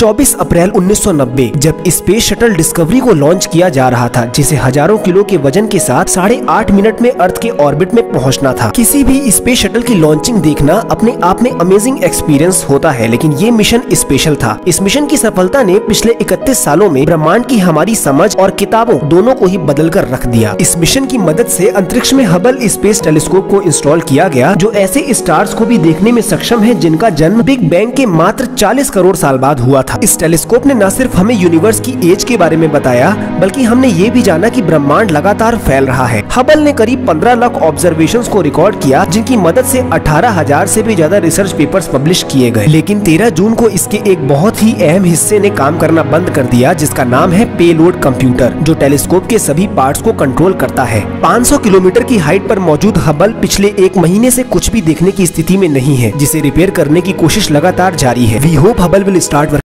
24 April 1990 जब space shuttle Discovery को launch किया जा रहा था, जिसे हजारों किलो के वजन के साथ 8.5 मिनट में अर्थ के ऑर्बिट में पहुंचना था। किसी भी स्पेस शटल की लॉन्चिंग देखना अपने आप में अमेजिंग एक्सपीरियंस होता है, लेकिन ये मिशन स्पेशल था। इस मिशन की सफलता ने पिछले 31 सालों में ब्रह्मांड की हमारी समझ और किताबों दोनों को ही बदल कर रख दिया। इस मिशन की मदद से अंतरिक्ष में हबल स्पेस टेलीस्कोप को इंस्टॉल किया गया, जो ऐसे स्टार्स को भी देखने में सक्षम है जिनका जन्म बिग बैंग के मात्र 40 करोड़ साल बाद हुआ था। इस टेलीस्कोप ने न सिर्फ हमें यूनिवर्स की एज के बारे में बताया, बल्कि हमने ये भी जाना कि ब्रह्मांड लगातार फैल रहा है। हबल ने करीब 15 लाख ऑब्जर्वेशंस को रिकॉर्ड किया, जिनकी मदद से 18,000 से भी ज्यादा रिसर्च पेपर्स पब्लिश किए गए। लेकिन 13 जून को इसके एक बहुत ही अहम हिस्से ने काम करना बंद कर दिया, जिसका नाम है पेलोड कंप्यूटर, जो टेलीस्कोप के सभी पार्ट्स को कंट्रोल करता है। 500 किलोमीटर की हाइट पर मौजूद हबल पिछले 1 महीने से कुछ भी देखने की स्थिति में नहीं है, जिसे रिपेयर करने की कोशिश लगातार जारी है। We hope Hubble will start